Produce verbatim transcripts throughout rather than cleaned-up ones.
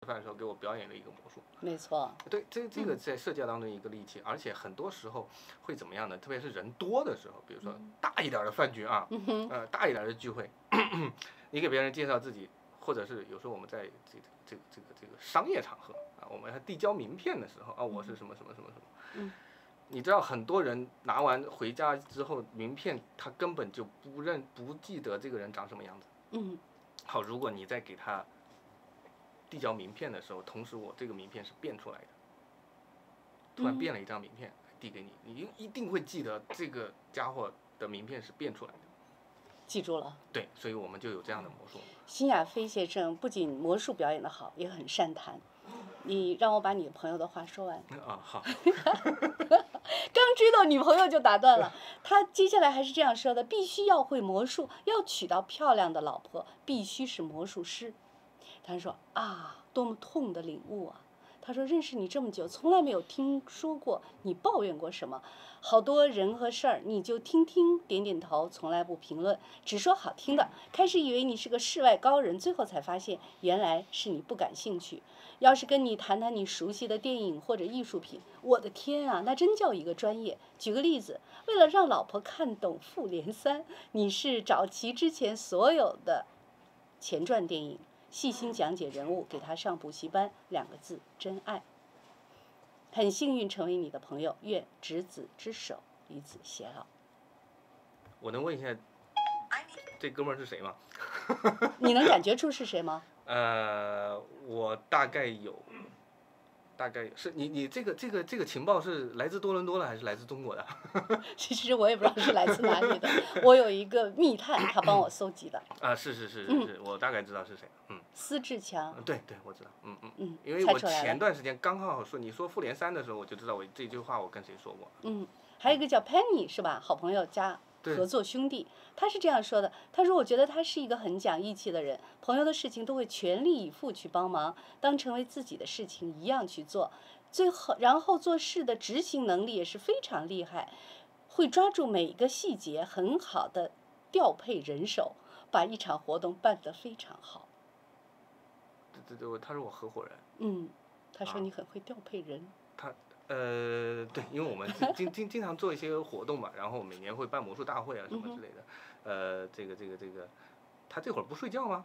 饭的时候给我表演了一个魔术。 没错。 对，这这个在社交当中一个利器，而且很多时候会怎么样呢？特别是人多的时候，比如说大一点的饭局啊，呃，大一点的聚会，你给别人介绍自己，或者是有时候我们在这个这个这个这个商业场合啊，我们还递交名片的时候啊，我是什么什么什么什么。 嗯。 你知道很多人拿完回家之后，名片他根本就不认不记得这个人长什么样子。 嗯。 好，如果你在给他递交名片的时候，同时我这个名片是变出来的，突然变了一张名片递给你，你一定会记得这个家伙的名片是变出来的。 记住了。 对，所以我们就有这样的魔术。 辛亚飞先生不仅魔术表演得好，也很善谈。你让我把你朋友的话说完。 啊，好。 刚追到女朋友就打断了，他接下来还是这样说的：必须要会魔术，要娶到漂亮的老婆，必须是魔术师。他说啊，多么痛的领悟啊！他说认识你这么久，从来没有听说过你抱怨过什么，好多人和事儿你就听听点点头，从来不评论，只说好听的。开始以为你是个世外高人，最后才发现原来是你不感兴趣。要是跟你谈谈你熟悉的电影或者艺术品，我的天啊，那真叫一个专业。举个例子，为了让老婆看懂《复联三》，你是找齐之前所有的前传电影，细心讲解人物，给他上补习班，两个字：真爱。很幸运成为你的朋友，愿执子之手，与子偕老。 我能问一下，这哥们儿是谁吗？ 你能感觉出是谁吗？ 呃，我大概有，大概是你你这个这个这个情报是来自多伦多的还是来自中国的？ 其实我也不知道是来自哪里的，我有一个密探，他帮我搜集的。 啊，是是是是是，我大概知道是谁，嗯。 司志强。 对对，我知道，嗯嗯嗯。 因为我前段时间刚好说你说复联三的时候，我就知道我这句话我跟谁说过。 嗯，还有一个叫 Penny 是吧？好朋友加合作兄弟，他是这样说的，他说我觉得他是一个很讲义气的人，朋友的事情都会全力以赴去帮忙，当成为自己的事情一样去做，最后然后做事的执行能力也是非常厉害，会抓住每一个细节，很好的调配人手，把一场活动办得非常好。 对对对，他是我合伙人。 嗯，他说你很会调配人。 他呃，对，因为我们经经经常做一些活动嘛，然后每年会办魔术大会啊什么之类的，呃，这个这个这个，他这会儿不睡觉吗？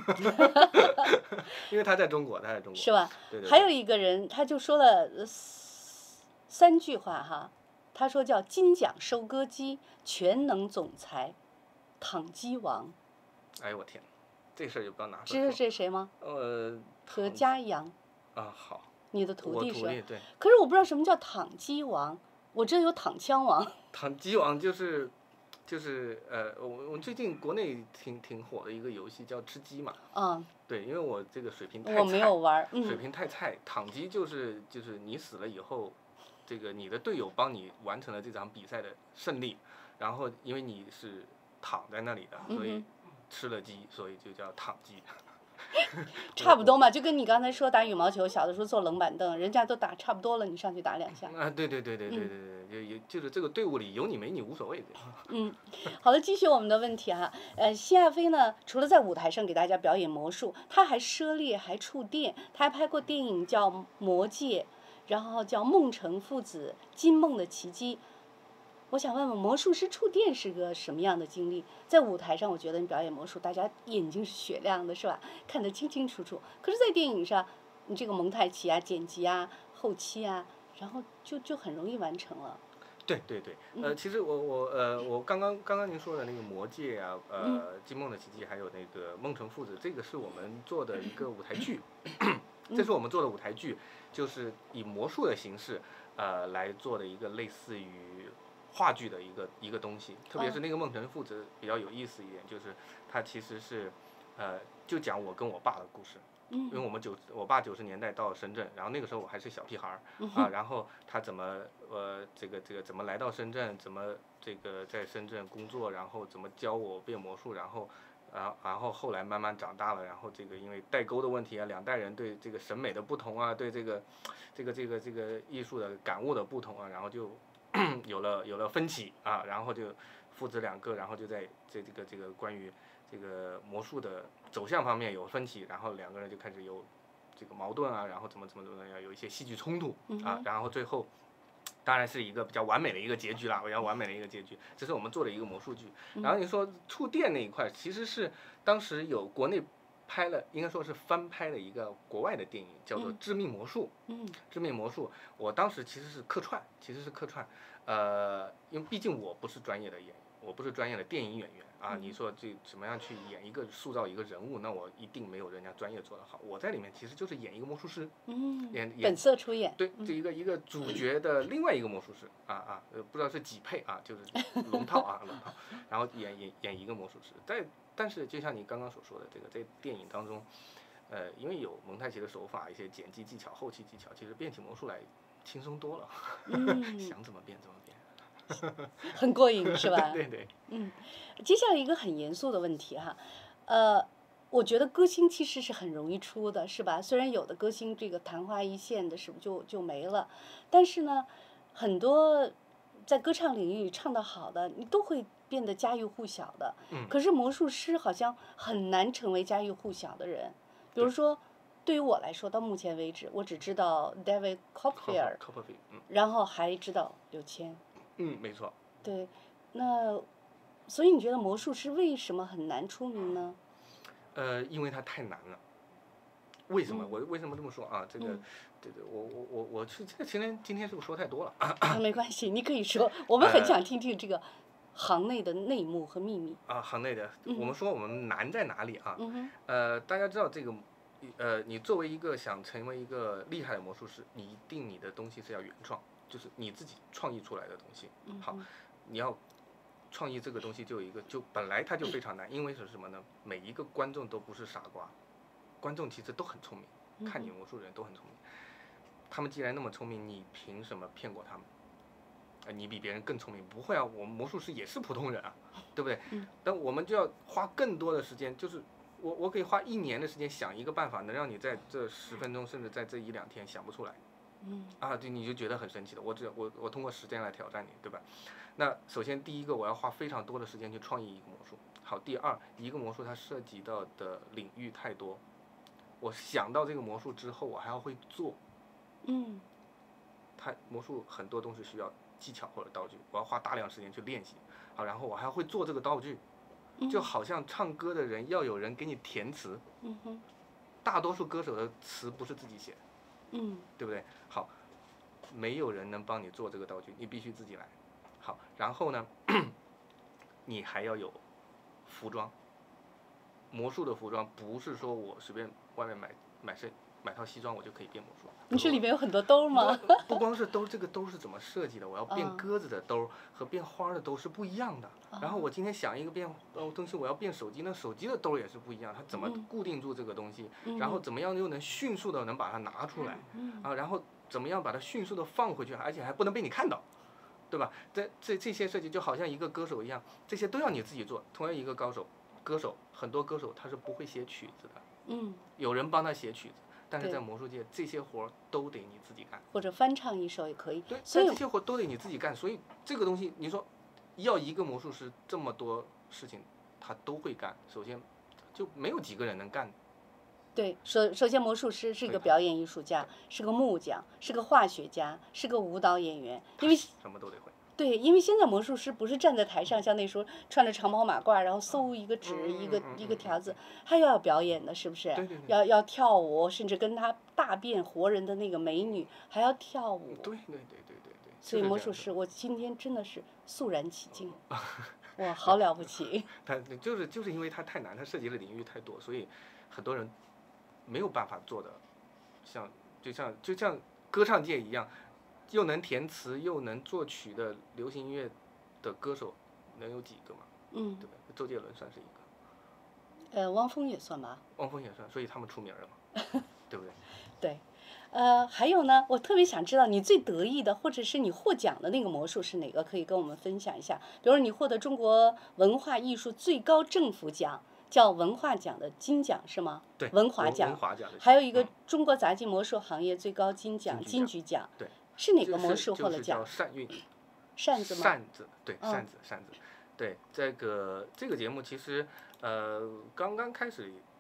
因为他在中国，他在中国。 是吧？ 对对对。 还有一个人，他就说了三句话哈，他说叫金奖收割机、全能总裁、躺机王。 哎呦我天，这事儿就不知道拿出知道这是谁吗？ 呃。 何家阳。 啊，好。 你的徒弟是吧？ 对。 可是我不知道什么叫躺机王，我这有躺枪王。 躺机王就是，就是呃，我我最近国内挺挺火的一个游戏叫吃鸡嘛。 嗯。 对，因为我这个水平太菜。 我没有玩。嗯。 水平太菜，躺机就是就是你死了以后，这个你的队友帮你完成了这场比赛的胜利，然后因为你是躺在那里的，所以吃了鸡，所以就叫躺鸡。 差不多嘛，就跟你刚才说打羽毛球，小的时候坐冷板凳，人家都打差不多了，你上去打两下。 啊，对对对对对对对，有有就是这个队伍里有你没你无所谓的。 嗯，好了，继续我们的问题哈。呃，辛亚飞呢，除了在舞台上给大家表演魔术，他还涉猎，还触电，他还拍过电影叫《魔戒》，然后叫《梦城父子》《金梦的奇迹》。我想问问，魔术师触电是个什么样的经历？在舞台上，我觉得你表演魔术，大家眼睛是雪亮的，是吧？看得清清楚楚。可是，在电影上，你这个蒙太奇啊、剪辑啊、后期啊，然后就就很容易完成了。 对对对，呃，其实我我呃我刚刚刚刚您说的那个魔戒啊，呃，金梦的奇迹，还有那个梦城父子，这个是我们做的一个舞台剧，这是我们做的舞台剧，就是以魔术的形式，呃，来做的一个类似于话剧的一个一个东西，特别是那个梦城父子比较有意思一点，就是它其实是，呃，就讲我跟我爸的故事。因为我们九，我爸九十年代到深圳，然后那个时候我还是小屁孩儿啊，然后他怎么呃这个这个怎么来到深圳，怎么这个在深圳工作，然后怎么教我变魔术，然后然后然后后来慢慢长大了，然后这个因为代沟的问题啊，两代人对这个审美的不同啊，对这个这个这个这个艺术的感悟的不同啊，然后就有了有了分歧啊，然后就父子两个，然后就在这这个这个关于这个魔术的走向方面有分歧，然后两个人就开始有这个矛盾啊，然后怎么怎么怎么样，有一些戏剧冲突嗯啊，然后最后。当然是一个比较完美的一个结局啦，比较完美的一个结局，这是我们做的一个魔术剧。然后你说触电那一块，其实是当时有国内拍了，应该说是翻拍了一个国外的电影，叫做《致命魔术》。 嗯， 致命魔术，我当时其实是客串，其实是客串，呃，因为毕竟我不是专业的演员，我不是专业的电影演员啊。你说这怎么样去演一个塑造一个人物，那我一定没有人家专业做得好。我在里面其实就是演一个魔术师， 嗯， 演演本色出演。 对，这一个一个主角的另外一个魔术师啊啊，呃，不知道是几配啊，就是龙套啊龙套，然后演演演一个魔术师。但但是就像你刚刚所说的，这个在电影当中，呃，因为有蒙太奇的手法，一些剪辑技巧、后期技巧，其实变起魔术来轻松多了， 嗯、 想怎么变怎么变。 很过瘾是吧？ 对对。 嗯，接下来一个很严肃的问题哈，呃，我觉得歌星其实是很容易出的，是吧？虽然有的歌星这个昙花一现的是不就就没了，但是呢，很多在歌唱领域唱得好的，你都会变得家喻户晓的。 嗯。 可是魔术师好像很难成为家喻户晓的人，比如说。对于我来说，到目前为止，我只知道 David Copperfield， 嗯， 然后还知道刘谦。 嗯，没错。 对，那所以你觉得魔术师为什么很难出名呢？ 呃，因为他太难了。为什么？ 嗯、 我为什么这么说啊？这个， 嗯、 对对，我我我我去，这今天今天是不是说太多了？ 啊，没关系，你可以说，我们很想听听这个行内的内幕和秘密。 啊，行内的， 嗯、 我们说我们难在哪里啊？ 嗯、 呃，大家知道这个。呃，你作为一个想成为一个厉害的魔术师，你一定你的东西是要原创，就是你自己创意出来的东西。好，你要创意这个东西就有一个，就本来它就非常难，因为是什么呢？每一个观众都不是傻瓜，观众其实都很聪明，看你魔术的人都很聪明。他们既然那么聪明，你凭什么骗过他们？呃，你比别人更聪明？不会啊，我们魔术师也是普通人啊，对不对？但我们就要花更多的时间，就是。我我可以花一年的时间想一个办法，能让你在这十分钟，甚至在这一两天想不出来， 嗯， 啊，对，你就觉得很神奇了。我只我我通过时间来挑战你，对吧？那首先第一个，我要花非常多的时间去创意一个魔术。好，第二，一个魔术它涉及到的领域太多，我想到这个魔术之后，我还要会做， 嗯， 它魔术很多东西需要技巧或者道具，我要花大量时间去练习。好，然后我还要会做这个道具。就好像唱歌的人要有人给你填词， 嗯哼， 大多数歌手的词不是自己写， 嗯， 对不对？好，没有人能帮你做这个道具，你必须自己来。好，然后呢，你还要有服装，魔术的服装不是说我随便外面买买身买套西装我就可以变魔术。 你这里面有很多兜吗？ 不光是兜，这个兜是怎么设计的？我要变鸽子的兜和变花的兜是不一样的。然后我今天想一个变呃东西，我要变手机，那手机的兜也是不一样，它怎么固定住这个东西？然后怎么样又能迅速的能把它拿出来？啊，然后怎么样把它迅速的放回去，而且还不能被你看到，对吧？这这这些设计就好像一个歌手一样，这些都要你自己做。同样一个高手，歌手很多歌手他是不会写曲子的， 嗯， 有人帮他写曲子。但是在魔术界，这些活儿都得你自己干， 或者翻唱一首也可以。 对，所以这些活都得你自己干。所以这个东西，你说要一个魔术师这么多事情他都会干，首先就没有几个人能干。 对，首首先魔术师是个表演艺术家，是个木匠，是个化学家，是个舞蹈演员，因为什么都得会。 对，因为现在魔术师不是站在台上，像那时候穿着长袍马褂，然后搜一个纸、 嗯、 一个、 嗯、 一个条子，还要表演的，是不是？ 对对对。 要要跳舞，甚至跟他大变活人的那个美女还要跳舞。 对对对对对对。 所以魔术师，我今天真的是肃然起敬，哇，好了不起。 他就是就是因为他太难，他涉及的领域太多，所以很多人没有办法做的，像就像就像歌唱界一样。又能填词又能作曲的流行音乐的歌手，能有几个嘛？ 嗯， 对吧？周杰伦算是一个。 呃，汪峰也算吧。 汪峰也算，所以他们出名了嘛，对不对？ 对，呃，还有呢，我特别想知道你最得意的，或者是你获奖的那个魔术是哪个？可以跟我们分享一下。比如你获得中国文化艺术最高政府奖，叫文化奖的金奖是吗？ 对， 文华奖。 文华奖。 还有一个中国杂技魔术行业最高金奖金菊奖。 对。 是哪个魔术获了奖？ 就是叫扇韵。 扇子吗？ 扇子，对，扇子，扇子，对，这个这个节目其实呃刚刚开始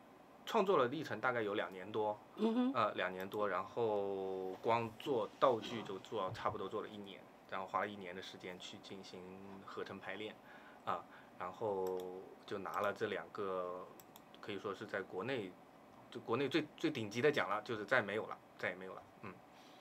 创作的历程大概有两年多， 嗯哼， 呃，两年多，然后光做道具就做差不多做了一年，然后花了一年的时间去进行合成排练，啊，然后就拿了这两个，可以说是在国内，就国内最最顶级的奖了，就是再没有了，再也没有了，嗯。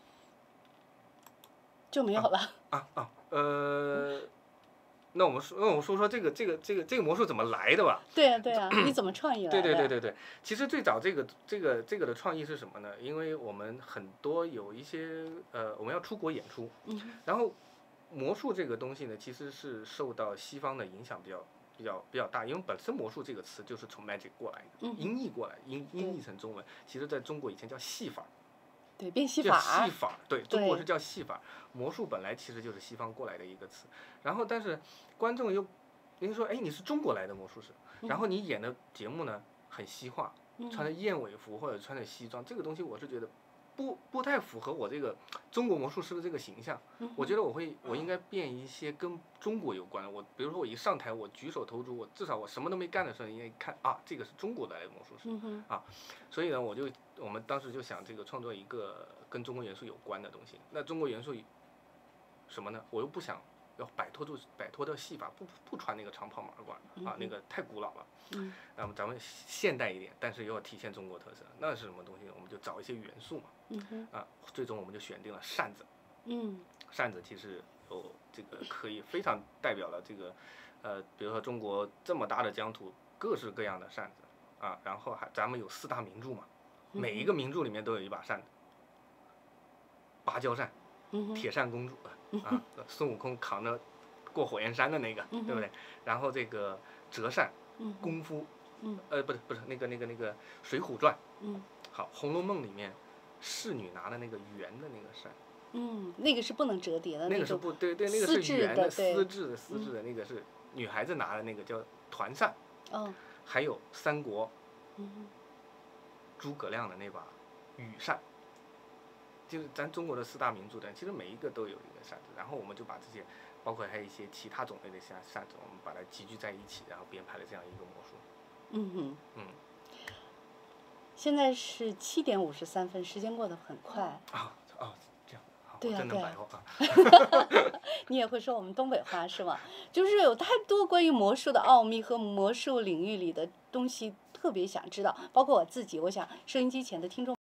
就没有了。 啊啊，呃，那我们说，那我们说说这个这个这个这个魔术怎么来的吧？ 对呀对呀，你怎么创意来对的？ 对对对对，其实最早这个这个这个的创意是什么呢？因为我们很多有一些呃，我们要出国演出， 嗯然后魔术这个东西呢，其实是受到西方的影响比较比较比较大，因为本身魔术这个词就是从 magic 过来的， 嗯音译过来，音对音译成中文，其实在中国以前叫戏法。 对，变戏叫法儿。 戏法，对，中国对是叫戏法。魔术本来其实就是西方过来的一个词，然后但是观众又，您说，哎，你是中国来的魔术师，然后你演的节目呢很西化， 嗯穿着燕尾服或者穿着西装，这个东西我是觉得不不太符合我这个中国魔术师的这个形象。 嗯我觉得我会我应该变一些跟中国有关的。我比如说我一上台，我举手投足，我至少我什么都没干的时候，你应该看啊，这个是中国来的魔术师。 嗯哼， 啊，所以呢，我就我们当时就想这个创作一个跟中国元素有关的东西。那中国元素什么呢？我又不想要摆脱住摆脱掉戏法，不不穿那个长袍马褂啊，那个太古老了。 嗯， 那么咱们现代一点，但是又要体现中国特色，那是什么东西呢？我们就找一些元素嘛。 嗯哼， 啊，最终我们就选定了扇子。 嗯扇子其实有这个可以非常代表了这个，呃，比如说中国这么大的疆土，各式各样的扇子啊，然后还咱们有四大名著嘛，每一个名著里面都有一把扇子，芭蕉扇、 嗯哼， 铁扇公主啊，孙悟空扛着过火焰山的那个，对不对？然后这个折扇、 嗯功夫， 嗯呃，不是不是那个那个那个《水浒传》， 嗯好，《红楼梦》里面侍女拿的那个圆的那个扇。 嗯，那个是不能折叠的那个是种。 不对对，那个是丝质圆的对丝质的丝质的，那个是女孩子拿的那个叫团扇， 哦， 还有三国嗯诸葛亮的那把羽扇，就是咱中国的四大名著的，其实每一个都有一个扇子，然后我们就把这些，包括还有一些其他种类的扇扇子，我们把它集聚在一起，然后编排了这样一个魔术。 嗯哼， 嗯， 现在是七点五十三分，时间过得很快。 啊哦，这样，好， 对呀对呀我真能白话啊。 你也会说我们东北话是吗？就是有太多关于魔术的奥秘和魔术领域里的东西，特别想知道。包括我自己，我想收音机前的听众。